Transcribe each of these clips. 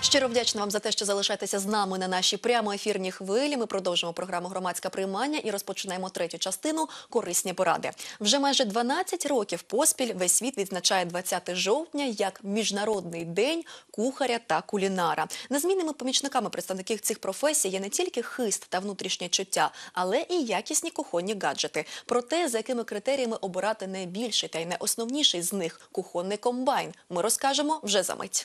Щиро вдячна вам за те, що залишаєтеся з нами на нашій прямоефірній хвилі. Ми продовжуємо програму «Громадське приймання» і розпочинаємо третю частину «Корисні поради». Вже майже 12 років поспіль весь світ відзначає 20 жовтня як Міжнародний день кухаря та кулінара. Незмінними помічниками представників цих професій є не тільки хист та внутрішнє чуття, але і якісні кухонні гаджети. Про те, за якими критеріями обирати найбільший та й найосновніший з них – кухонний комбайн, ми розкажемо вже за мить.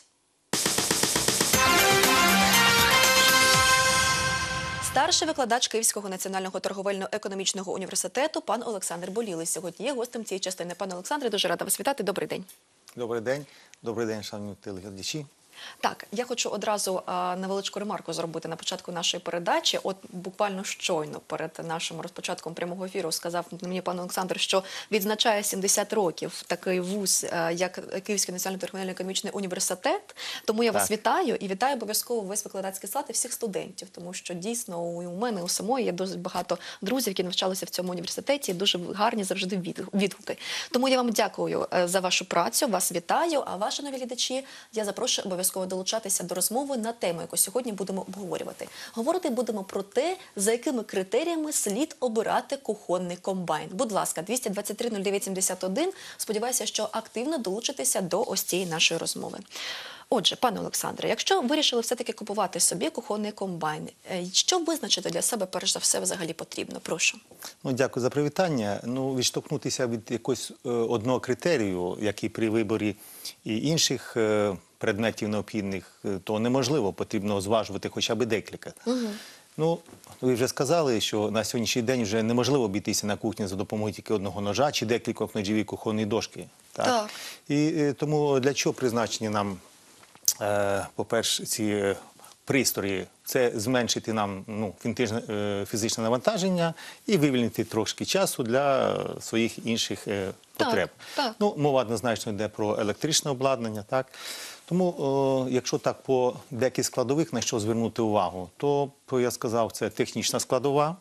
Старший викладач Київського національного торговельно-економічного університету пан Олександр Болілий сьогодні є гостем цієї частини. Пане Олександре, дуже рада вас вітати. Добрий день. Добрий день, шановні телеглядачі. Так, я хочу одразу невеличку ремарку зробити на початку нашої передачі. От буквально щойно перед нашим розпочатком прямого ефіру сказав мені пан Олександр, що відзначає 70 років такий вуз, як Київський національний торговельно-економічний університет. Тому я вас вітаю і вітаю обов'язково весь викладацький склад і всіх студентів, тому що дійсно у мене, у самої є дуже багато друзів, які навчалися в цьому університеті, дуже гарні завжди відгуки. Тому я вам дякую за вашу працю, вас вітаю, а ваші нові глядачі я запрошую обов'язково долучатися до розмови на тему, яку сьогодні будемо обговорювати. Говорити будемо про те, за якими критеріями слід обирати кухонний комбайн. Будь ласка, 223-09-71. Сподіваюся, що активно долучитеся до ось цієї нашої розмови. Отже, пане Олександре, якщо вирішили все-таки купувати собі кухонний комбайн, що визначити для себе, перш за все, взагалі потрібно? Прошу. Дякую за привітання. Відштовхнутися від якогось одного критерію, який при виборі і інших предметів необхідних, то неможливо, потрібно зважувати хоча б декілька. Ви вже сказали, що на сьогоднішній день вже неможливо обійтися на кухні за допомогою тільки одного ножа чи декількох ножів і кухонної дошки. Так? І тому для чого призначені нам, по-перше, ці пристрої? Це зменшити нам фізичне навантаження і вивільнити трошки часу для своїх інших потреб. Мова однозначно йде про електричне обладнання. Так? Тому, якщо так по деяких складових, на що звернути увагу, то, я сказав, це технічна складова,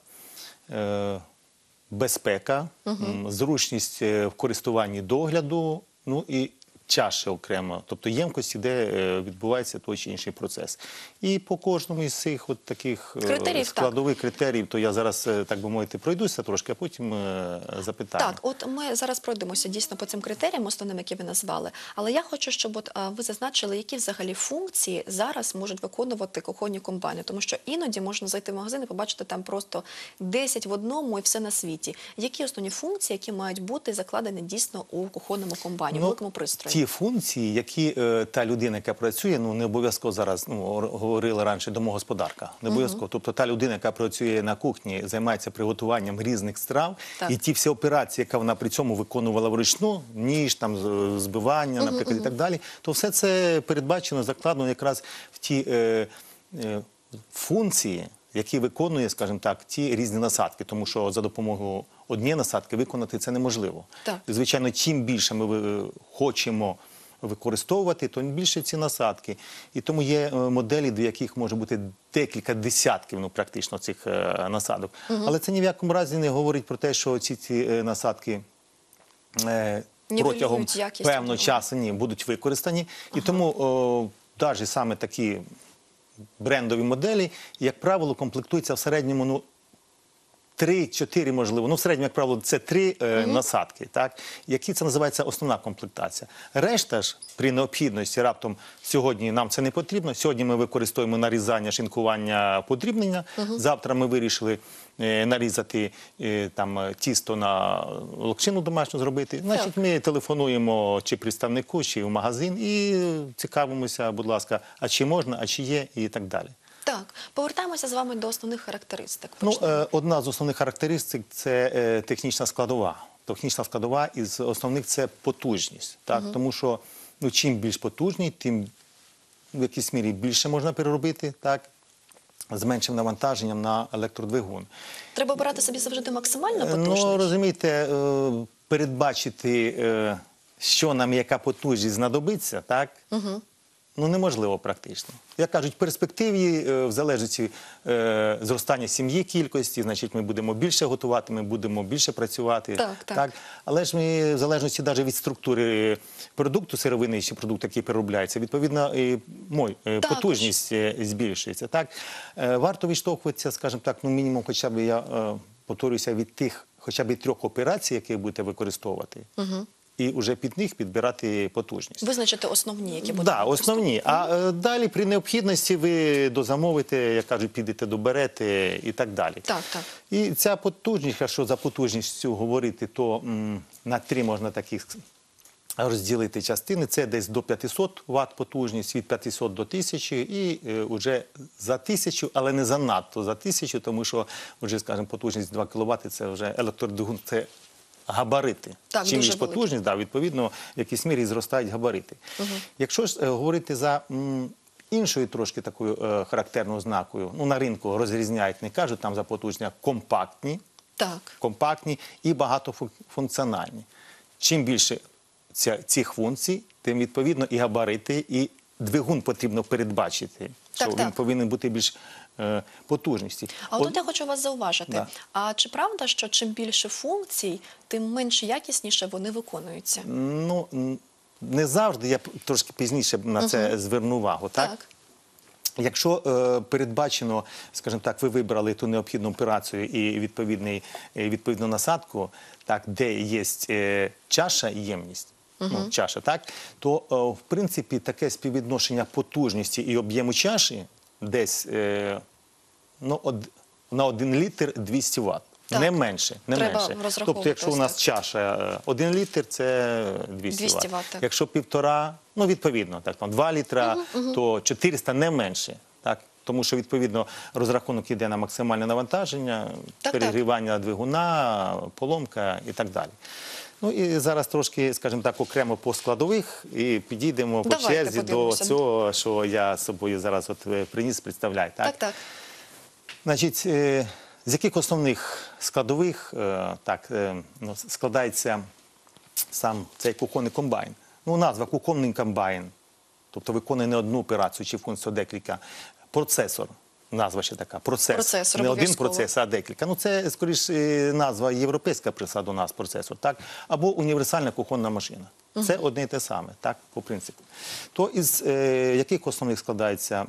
безпека, зручність в користуванні догляду, і чаші окремо, тобто ємкості, де відбувається той чи інший процес. І по кожному із цих таких складових критеріїв, то я зараз, так би мовити, пройдуся трошки, а потім запитаю. Так, от ми зараз пройдемося дійсно по цим критеріям, основним, які ви назвали, але я хочу, щоб ви зазначили, які взагалі функції зараз можуть виконувати кухонні комбайни, тому що іноді можна зайти в магазин і побачити там просто 10 в одному і все на світі. Які основні функції, які мають бути закладені дійсно у кухонному комбайні, у великому пристрої? Ті функції, які та людина, яка працює, не обов'язково зараз, говорили раніше, домогосподарка, не обов'язково. Тобто та людина, яка працює на кухні, займається приготуванням різних страв, і ті всі операції, які вона при цьому виконувала вручну, ніж, там, збивання, наприклад, і так далі, то все це передбачено, закладено якраз в ті функції, які виконує, скажімо так, ті різні насадки, тому що за допомогою однієї насадки виконати це неможливо. Звичайно, чим більше ми хочемо використовувати, то більше ці насадки. І тому є моделі, до яких може бути декілька десятків, практично, цих насадок. Але це ні в якому разі не говорить про те, що ці насадки протягом певного часу будуть використані. І тому навіть саме такі брендові моделі, як правило, комплектуються в середньому 3-4, можливо, в середньому, як правило, це 3 насадки, так? Які це називається основна комплектація. Решта ж, при необхідності, раптом сьогодні нам це не потрібно, сьогодні ми використовуємо нарізання, шинкування, подрібнення, завтра ми вирішили нарізати тісто на локшину домашню зробити, значить ми телефонуємо чи представнику, чи в магазин і цікавимося, будь ласка, а чи можна, а чи є і так далі. Так, повертаємося з вами до основних характеристик. Одна з основних характеристик – це технічна складова. Технічна складова із основних – це потужність. Тому що чим більш потужний, тим в якійсь мірі більше можна переробити, з меншим навантаженням на електродвигун. Треба обирати собі завжди максимально потужність? Розумієте, передбачити, що нам яка потужність знадобиться, Ну, неможливо практично. Як кажуть, в перспективі, в залежності зростання сім'ї кількості, значить, ми будемо більше готувати, ми будемо більше працювати. Так. Але ж ми, в залежності навіть від структури продукту, сировини чи продукту, який переробляється, відповідно, і потужність збільшується. Так? Варто відштовхуватися, скажімо так, ну, мінімум, хоча б, я повторююся, від тих, хоча б 3 операцій, які будете використовувати. І вже під них підбирати потужність. Визначити основні, які будуть. Так, основні. А далі при необхідності ви дозамовите, як кажуть, підете, доберете і так далі. Так. І ця потужність, якщо за потужністю говорити, то на 3 можна таких розділити частини. Це десь до 500 Вт потужність, від 500 до 1000 і вже за 1000, але не занадто за 1000, тому що вже, скажімо, потужність 2 кВт – це вже електродвигун, це габарити. Так, чим дуже більш потужність, відповідно, в якійсь мірі зростають габарити. Якщо ж говорити за іншою трошки такою характерною ознакою, ну, на ринку розрізняють, не кажуть там за потужність, компактні і багатофункціональні. Чим більше цих функцій, тим, відповідно, і габарити, і двигун потрібно передбачити, що він повинен бути більш потужності. А от я хочу вас зауважити. Да. А чи правда, що чим більше функцій, тим менш якісніше вони виконуються? Ну, не завжди, я трошки пізніше на це зверну увагу. Так? Якщо передбачено, скажімо так, ви вибрали ту необхідну операцію і відповідну насадку, так, де є чаша і ємність, чаша, так, то, в принципі, таке співвідношення потужності і об'єму чаші десь на 1 літр 200 Вт. Не менше. Тобто, якщо у нас чаша 1 літр, це 200 Вт. Якщо 1,5, ну, відповідно, так, 2 літра, то 400, не менше. Так? Тому що, відповідно, розрахунок йде на максимальне навантаження, перегрівання двигуна, поломка і так далі. Ну і зараз трошки, скажімо так, окремо по складових і підійдемо по черзі до цього, що я з собою зараз приніс, представляю. Так. Значить, з яких основних складових складається сам цей кухонний комбайн? Ну, назва кухонний комбайн, тобто виконує не одну операцію чи функцію, а декілька. Процесор. Назва ще така. Процесор. Не один процес, а декілька. Ну, це, скоріш, назва європейська присада у нас, процесор, так? Або універсальна кухонна машина. Це одне і те саме, так, по принципу. То із яких основних складається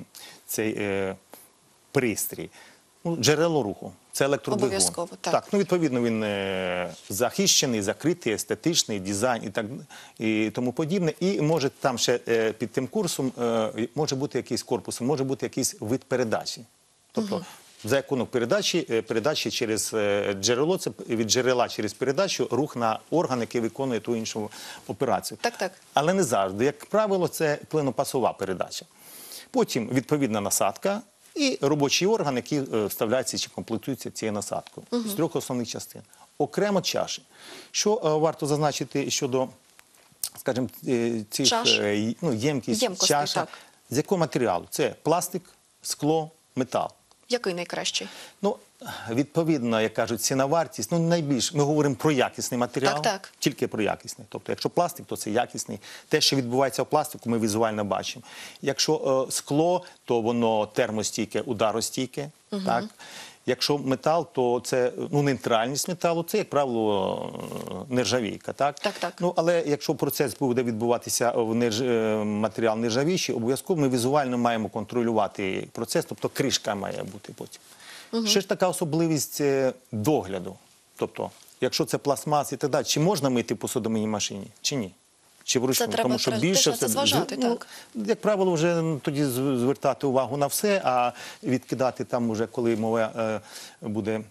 цей пристрій? Ну, джерело руху. Це електродвигун. Обов'язково, так. Ну, відповідно, він захищений, закритий, естетичний, дизайн і тому подібне. І може там ще під тим курсом може бути якийсь корпус, може бути якийсь вид передачі. Тобто, за рахунок передачі через джерело, це від джерела через передачу, рух на орган, який виконує ту іншу операцію. Так. Але не завжди. Як правило, це клинопасова передача. Потім відповідна насадка і робочий орган, який вставляється чи комплектується цією насадкою. З 3 основних частин. Окремо чаші. Що варто зазначити щодо, скажімо, цих ємкість, чаша. З якого матеріалу? Це пластик, скло, метал. Який найкращий? Ну, відповідно, як кажуть, ціна-вартість, ну, найбільш, ми говоримо про якісний матеріал, тільки про якісний. Тобто, якщо пластик, то це якісний. Те, що відбувається в пластику, ми візуально бачимо. Якщо скло, то воно термостійке, ударостійке, так? Якщо метал, то це, ну, нейтральність металу, це, як правило, нержавійка, так? Так. Ну, але якщо процес буде відбуватися в матеріал нержавіючий, обов'язково ми візуально маємо контролювати процес, тобто кришка має бути потім. Ще ж така особливість догляду. Тобто, якщо це пластмас і так далі, чи можна мити в посудомийній машині, чи ні? Чи вручну? Тому що більше це зважати, так? Як правило, вже тоді звертати увагу на все, а відкидати там уже, коли мова буде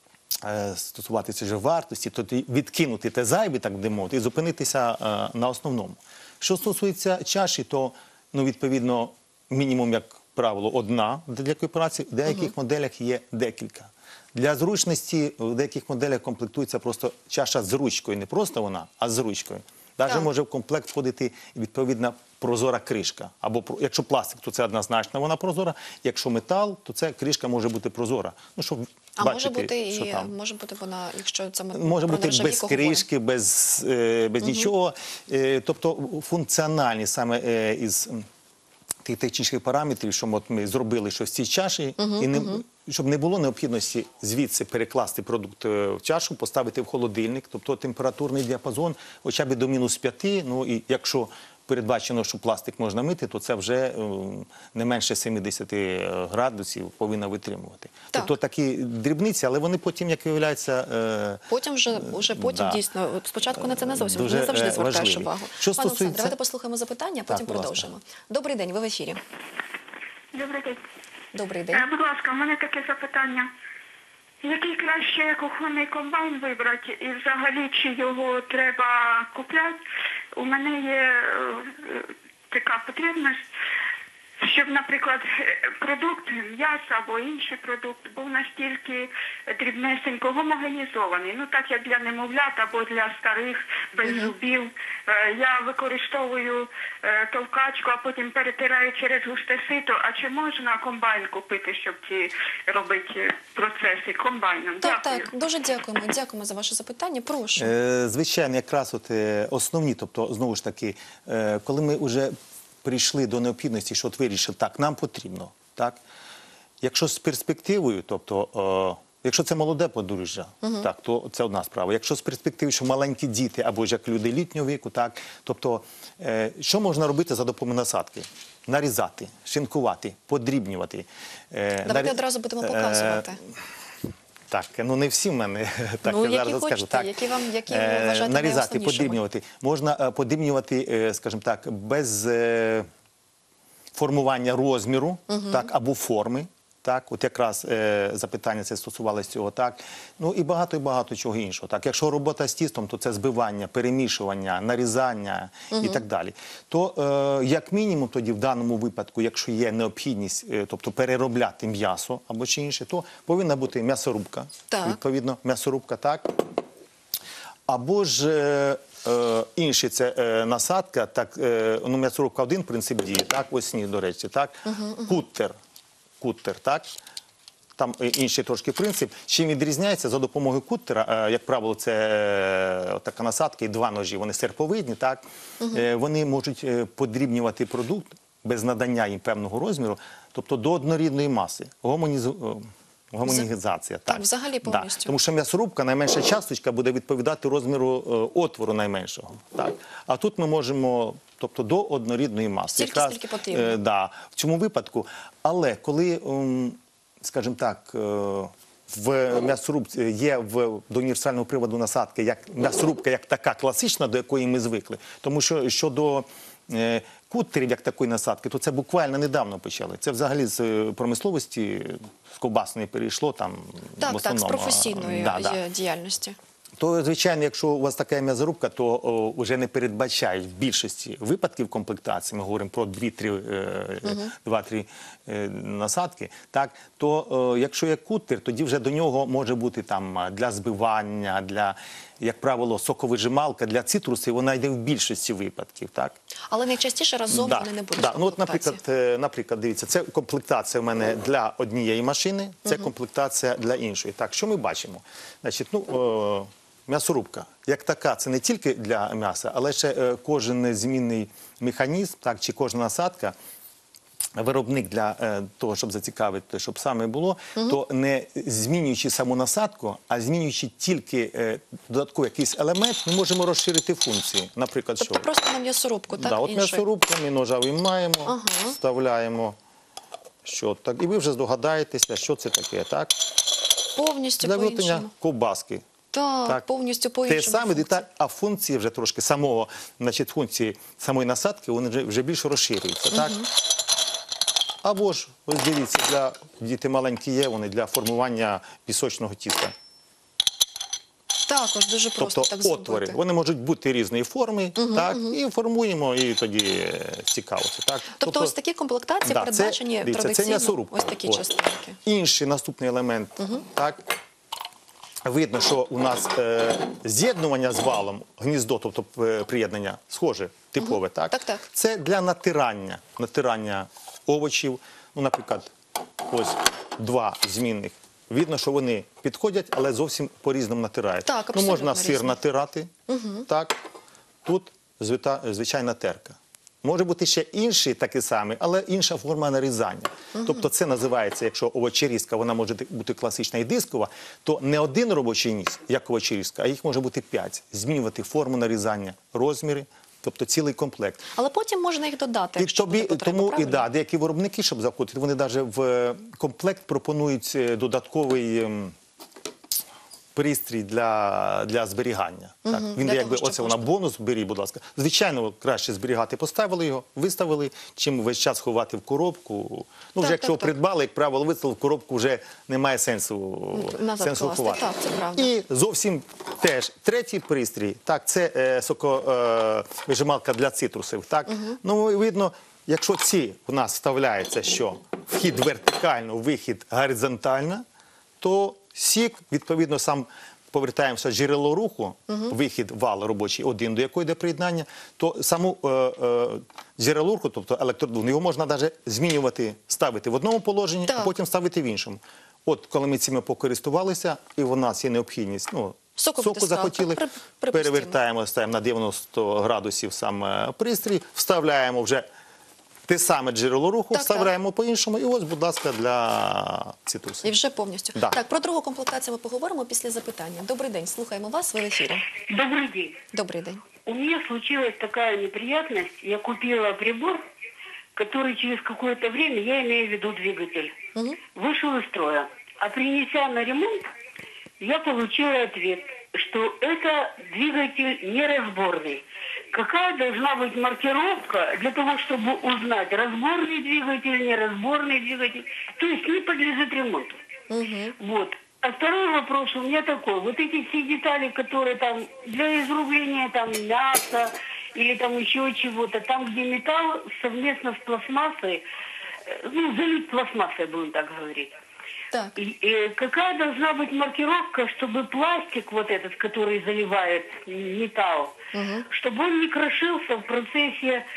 стосуватися вже вартості, то відкинути те зайве, так би мовити, і зупинитися на основному. Що стосується чаші, то, ну, відповідно, мінімум, як правило, одна для операції, в деяких моделях є декілька. Для зручності в деяких моделях комплектується просто чаша з ручкою, не просто вона, а з ручкою. Навіть може в комплект входити відповідна прозора кришка. Або, якщо пластик, то це однозначно вона прозора. Якщо метал, то ця кришка може бути прозора. Ну, щоб бачити, що там. Може бути вона, якщо це може бути без кришки, без нічого. Тобто функціональні саме із тих технічних параметрів, що от ми зробили щось в цій чаші, і не, щоб не було необхідності звідси перекласти продукт в чашу, поставити в холодильник, тобто температурний діапазон хоча б до -5, ну і якщо передбачено, що пластик можна мити, то це вже не менше 70 градусів повинна витримувати. Так. Тобто такі дрібниці, але вони потім, як виявляється, Потім вже потім да. дійсно, спочатку на це не зовсім, Дуже, не завжди звертаєш важливі. увагу. Що Пане Олександре, стосується- давайте послухаємо запитання, а потім будь ласка. продовжимо. Добрий день, ви в ефірі. Добрий день. Добрий день. Будь ласка, у мене таке запитання. Який краще кухонний комбайн вибрати і взагалі чи його треба купляти? У мене є така потрібність, щоб, наприклад, продукт, м'ясо або інший продукт був настільки дрібнесенько гомогенізований. Ну, так як для немовлят або для старих, без зубів. Я використовую товкачку, а потім перетираю через густе сито. А чи можна комбайн купити, щоб ці робити процеси комбайном? Так, Дякую. так, дуже дякуємо. Дякуємо за ваше запитання. Прошу. Звичайно, якраз от основні, тобто, знову ж таки, коли ми вже прийшли до необхідності, що от вирішили, так, нам потрібно, так, якщо з перспективою, тобто, якщо це молоде подружжя, так, то це одна справа. Якщо з перспективою, що маленькі діти або ж як люди літнього віку, так, тобто, що можна робити за допомогою насадки? Нарізати, шинкувати, подрібнювати. Давайте одразу будемо показувати. Так, ну не всі в мене, так Ну, я які зараз хочете, скажу. Так. які ви вважаєте нарізати, найосновнішими? подрібнювати. Можна подрібнювати, скажімо так, без формування розміру, так, або форми. Так, от якраз запитання це стосувалося цього, так. Ну і багато чого іншого. Так, якщо робота з тістом, то це збивання, перемішування, нарізання і так далі. То, як мінімум, тоді в даному випадку, якщо є необхідність, тобто переробляти м'ясо або чи інше, то повинна бути м'ясорубка. Так. Відповідно, м'ясорубка, так. Або ж інші це насадка, так, ну, м'ясорубка один принцип дії, так, ось ні, до речі, так, куттер, так, там інший трошки принцип. Чим відрізняється за допомогою куттера, як правило, це така насадка і два ножі, вони серповидні, так, вони можуть подрібнювати продукт без надання їм певного розміру, тобто до однорідної маси, гомогенізація. Так, взагалі повністю. Да. Тому що м'ясорубка, найменша часточка буде відповідати розміру отвору найменшого. Так. А тут ми можемо, тобто до однорідної маси. Скільки потрібно. Да, в цьому випадку. Але коли, скажімо так, в м'ясорубці є до універсального приводу насадки як м'ясорубка, як така класична, до якої ми звикли. Тому що щодо куттерів, як такої насадки, то це буквально недавно почали. Це взагалі з промисловості, з ковбасної перейшло там в Так, основному. з професійної діяльності. То, звичайно, якщо у вас така м'ясорубка, то вже не передбачають в більшості випадків комплектації, ми говоримо про 2-3 насадки, так, то якщо є куттер, тоді вже до нього може бути там для збивання, для, як правило, соковижималка, для цитрусів, вона йде в більшості випадків, так. Але найчастіше разом вони не будуть. Ну, от, комплектації. наприклад, дивіться, це комплектація в мене для однієї машини, це комплектація для іншої. Так, що ми бачимо? Значить, ну, м'ясорубка, як така, це не тільки для м'яса, але ще кожен змінний механізм, так, чи кожна насадка, виробник для того, щоб зацікавити, щоб саме було, то не змінюючи саму насадку, а змінюючи тільки додатковий якийсь елемент, ми можемо розширити функції. Наприклад, Тобто що? просто на м'ясорубку, так? Да, от іншої? м'ясорубку ми ножа виймаємо, вставляємо, що так, і ви вже здогадаєтеся, що це таке, так? Повністю Для виготовлення по-іншому. ковбаски. Так, повністю по-іншому. Те саме деталь, а функції вже трошки самого, значить, функції самої насадки, вони вже більше розширюються, так? Або ж, ось дивіться, для діти маленькі є, вони для формування пісочного тіста. Також дуже просто Тобто так отвори, зробити. вони можуть бути різної форми, так, і формуємо, і тоді цікаво це, так. Тобто ось такі комплектації да, передбачені дивіться, це традиційно, м'ясорубка. ось такі От. частинки. Інший наступний елемент, так, видно, що у нас з'єднування з валом, гніздо, тобто приєднання, схоже, типове, так? Так. Це для натирання овочів, ну, наприклад, ось два змінних. Видно, що вони підходять, але зовсім по-різному натирають. Так, ну, абсолютно можна сир різні. натирати, так, тут звичайна терка. Може бути ще інший такий самий, але інша форма нарізання. Тобто це називається, якщо овочерізка, вона може бути класична і дискова, то не один робочий ніж, як овочерізка, а їх може бути 5. Змінювати форму нарізання, розміри, тобто цілий комплект. Але потім можна їх додати, І якщо буде потреба, тому і правильно? да, деякі виробники, щоб заходити, вони навіть в комплект пропонують додатковий пристрій для зберігання. Так, він для якби того, оце щоб вона бонус, беріть, будь ласка. Звичайно, краще зберігати, поставили його, виставили, чим весь час ховати в коробку. Ну, вже Так, якщо так, так. придбали, як правило, виставили в коробку, вже немає сенсу, Назад класти, ховати. так, це правда. І зовсім теж третій пристрій, так, це соковижималка для цитрусів. Так? Ну, видно, якщо ці у нас вставляється, що вхід вертикально, вихід горизонтально, то сік, відповідно, сам повертаємося джерело руху, вихід вал робочий один, до якої йде приєднання, то саму джерело руху, тобто електродвигун, його можна навіть змінювати, ставити в одному положенні, Так. а потім ставити в іншому. От коли ми цими покористувалися, і в нас є необхідність, Соку соку витискати, захотіли, припустимо. перевертаємо, ставимо на 90 градусів сам пристрій, вставляємо вже те саме джерело руху, Так, вставляємо по-іншому, і ось, будь ласка, для цитрусу. І вже повністю. Да. Так, про другу комплектацію ми поговоримо після запитання. Добрий день, слухаємо вас, ви в ефірі. Добрый день. Добрий день. У меня случилась такая неприятность. Я купила прибор, который через какое-то время, я имею в виду двигатель, вышел из строя. А принеся на ремонт, я получила ответ, что это двигатель неразборный. Какая должна быть маркировка для того, чтобы узнать, разборный двигатель, неразборный двигатель, то есть не подлежит ремонту. Вот. А второй вопрос у меня такой. Вот эти все детали, которые там для изрубления там мяса или там еще чего-то, там, где металл совместно с пластмассой, ну, залит пластмассой, будем так говорить. Так. И какая должна быть маркировка, чтобы пластик вот этот, который заливает металл, чтобы он не крошился в процессе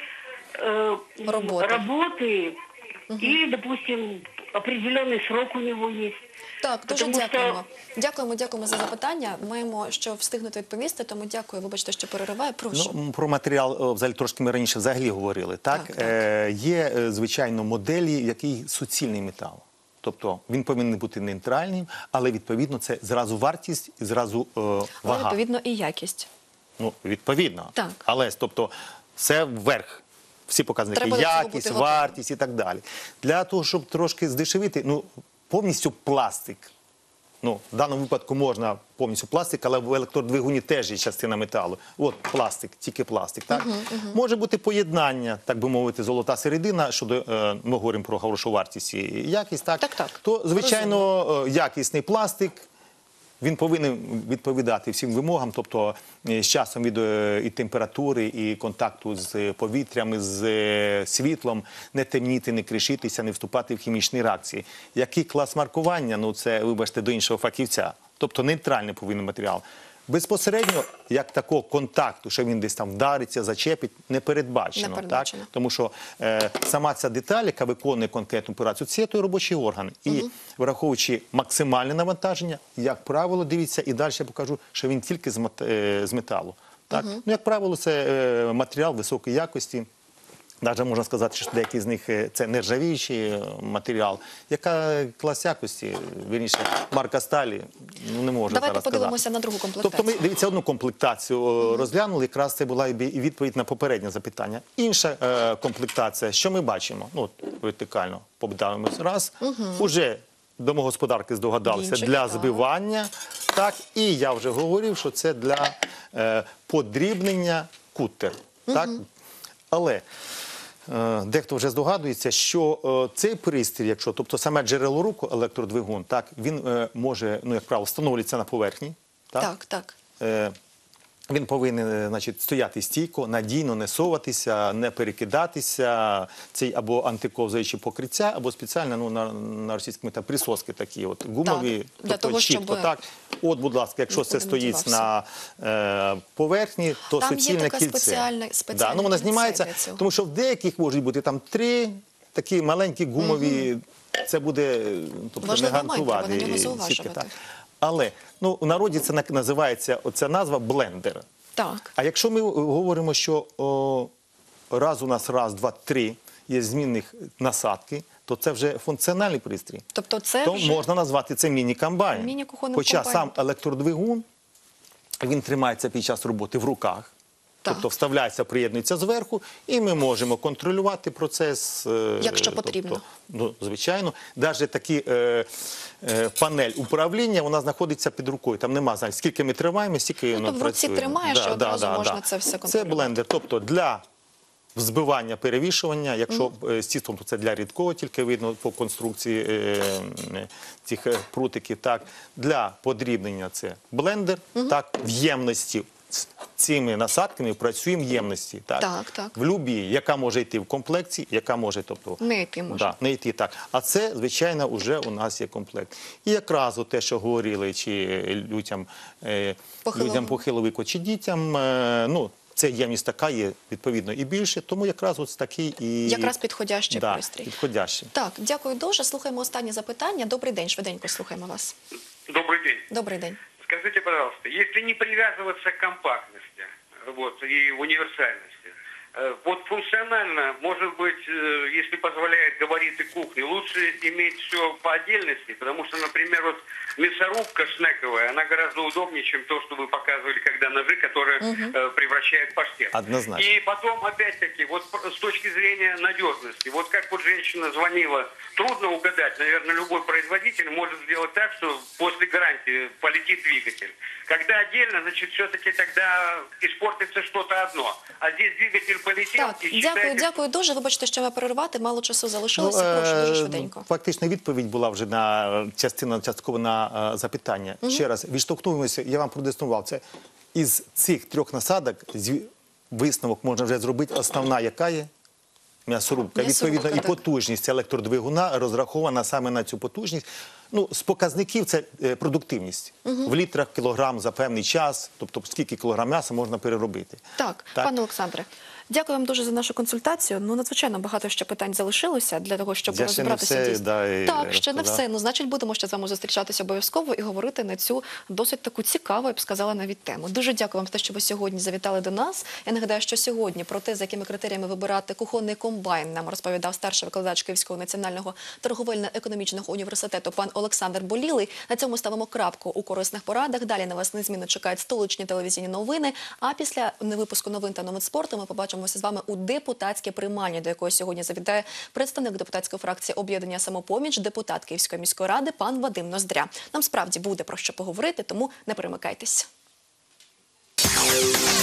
работы или, допустим, определенный срок у него есть. Так, дуже Тому що- дякуємо. Дякуємо за запитання. Маємо що встигнути відповісти, тому дякую. Вибачте, що перериваю. Прошу. Ну, про матеріал взагалі трошки ми раніше взагалі говорили. Так? Так, так. Є, звичайно, моделі, який суцільний метал. Тобто він повинен бути нейтральним, але відповідно це зразу вартість і зразу Але вага. відповідно і якість. Ну, відповідно. Так. Але, тобто, все вверх. Всі показники, Треба до цього якість, бути готовим. вартість і так далі. Для того, щоб трошки здешевити, ну, повністю пластик. Ну, в даному випадку можна повністю пластик, але в електродвигуні теж є частина металу. От пластик, тільки пластик. Так? Може бути поєднання, так би мовити, золота середина, щодо, ми говоримо про хорошу вартість і якість. Так? Так. То, звичайно, якісний пластик, він повинен відповідати всім вимогам, тобто з часом від і температури, і контакту з повітрям, з світлом, не темніти, не кришитися, не вступати в хімічні реакції. Який клас маркування? Ну, це, вибачте, до іншого фахівця. Тобто нейтральний повинен матеріал. Безпосередньо, як такого контакту, що він десь там вдариться, зачепить, не передбачено. Не передбачено. Так? Тому що сама ця деталь, яка виконує конкретну операцію, це той робочий орган. І враховуючи максимальне навантаження, як правило, дивіться, і далі я покажу, що він тільки з металу. Так? Ну, як правило, це матеріал високої якості. Навіть можна сказати, що деякі з них це нержавіючий матеріал. Яка клас якості, вірніше, марка сталі, ну не можу Давайте зараз подивимося сказати. на другу комплектацію. Тобто ми, дивіться, одну комплектацію розглянули, якраз це була і відповідь на попереднє запитання. Інша комплектація, що ми бачимо? Ну, от, вертикально подивимось раз. Уже домогосподарки здогадалися, Вінчик, для так. збивання. Так, і я вже говорив, що це для подрібнення куттер. Так? Але дехто вже здогадується, що цей пристрій, якщо, тобто саме джерело руху, електродвигун, так, він може, ну, як правило, встановлюється на поверхні. Так. Він повинен, значить, стояти стійко, надійно, не соватися, не перекидатися. Це або антиковзаючі покриття, або спеціально, ну, на російському там присоски такі, от, гумові, Так, для тобто того, чітко. щоб Так. От, будь ласка, якщо це нікуди не стоїть на поверхні, то Там є суцільне така кільце. спеціальне Да, ну, вона кільце знімається, для цього. тому що в деяких можуть бути там 3 такі маленькі гумові, це буде, тобто, Важливий не момент, треба гарантувати на нього сітки. зауважувати. Так. Але, ну, у народі це називається, оця назва блендер. Так. А якщо ми говоримо, що раз у нас раз, два, три є змінних насадки, то це вже функціональний пристрій. Тобто це То вже можна назвати це міні-комбайн. Міні-кухонним Хоча комбайном. сам електродвигун, він тримається під час роботи в руках. Так. Тобто вставляється, приєднується зверху, і ми можемо контролювати процес. Якщо потрібно. Ну, звичайно. Навіть такі панель управління, вона знаходиться під рукою. Там нема, знаєте, скільки ми тримаємо, стільки воно тобто в руці працює. тримаєш, і одразу можна це все Це контролювати. блендер. Тобто для взбивання, перевішування, якщо з тістом, то це для рідкого, тільки видно по конструкції цих прутиків. Так. Для подрібнення це блендер, так, в ємності. З цими насадками працюємо в ємності. Так? Так, так. В любій, яка може йти в комплекті, яка може, тобто, Не йти може. Да, не йти, так. А це, звичайно, вже у нас є комплект. І якраз те, що говорили, чи людям похилого віку, чи дітям, ну, це ємність така є, відповідно, і більше, тому якраз ось такий і... Якраз підходящий да, пристрій. підходящий. Так, дякую дуже. Слухаємо останнє запитання. Добрий день, швиденько слухаємо вас. Добрый день. Добрий день. Скажите, пожалуйста, если не привязываться к компактности вот, и универсальности, вот функционально, может быть, если позволяет габариты кухни, лучше иметь все по отдельности, потому что, например, вот мясорубка шнековая, она гораздо удобнее, чем то, что вы показывали, когда ножи, которые превращают в паштет. Однозначно. И потом, опять-таки, вот с точки зрения надежности, вот как вот женщина звонила, трудно угадать, наверное, любой производитель может сделать так, что после гарантии полетит двигатель. Когда отдельно, значит, все-таки тогда испортится что-то одно. А здесь двигатель полетел Так, и дякую дуже. Вибачте, що ви перервати, мало часу залишилося. Прошу, дуже швиденько. Фактично відповідь була вже на частково на запитання. Ще раз, відштовхнуємося, я вам продемонстрував це. Із цих трьох насадок висновок можна вже зробити. Основна, яка є? М'ясорубка. Відповідно, і так. потужність електродвигуна розрахована саме на цю потужність. Ну, з показників це продуктивність. В літрах кілограм за певний час, тобто скільки кілограм м'яса можна переробити. Так, пане Олександре, дякую вам дуже за нашу консультацію. Ну, надзвичайно багато ще питань залишилося для того, щоб Я ще не розібратися все, дійсно. да, Так, ще не розказав. все. Ну, значить, будемо ще з вами зустрічатися обов'язково і говорити на цю досить таку цікаву, я б сказала, навіть тему. Дуже дякую вам за те, що ви сьогодні завітали до нас. Я нагадаю, що сьогодні про те, за якими критеріями вибирати кухонний комбайн, нам розповідав старший викладач Київського національного торговельно-економічного університету пан Олександр Болілий. На цьому ставимо крапку у корисних порадах. Далі на вас незмінно чекають столичні телевізійні новини. А після випуску новин та новин спорту ми побачимося з вами у депутатській приймальні, до якої сьогодні завітає представник депутатської фракції «Об'єднання Самопоміч», депутат Київської міської ради пан Вадим Ноздря. Нам справді буде про що поговорити, тому не перемикайтесь.